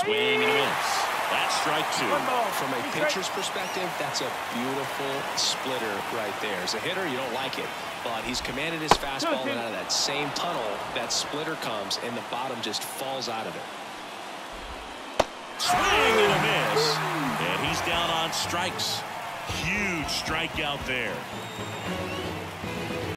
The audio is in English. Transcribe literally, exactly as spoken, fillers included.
Swing and a miss. That's strike two. From a pitcher's perspective, that's a beautiful splitter right there. As a hitter, you don't like it, but he's commanded his fastball, and out of that same tunnel, that splitter comes, and the bottom just falls out of it. Swing and a miss. And he's down on strikes. Huge strikeout there.